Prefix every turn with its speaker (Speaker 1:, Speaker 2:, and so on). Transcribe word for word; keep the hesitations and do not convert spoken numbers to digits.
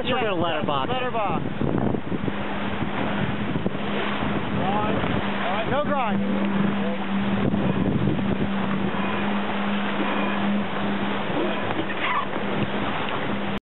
Speaker 1: guess
Speaker 2: yes,
Speaker 1: we're going to letterbox.
Speaker 2: Letterbox. Grind. All right, no grind.